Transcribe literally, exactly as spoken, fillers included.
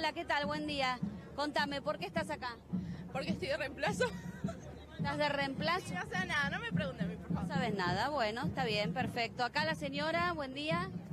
Hola, ¿qué tal? Buen día. Contame, ¿por qué estás acá? Porque estoy de reemplazo. ¿Estás de reemplazo? No sé nada, no me pregunten a mí, por favor. No sabes nada, bueno, está bien, perfecto. Acá la señora, buen día.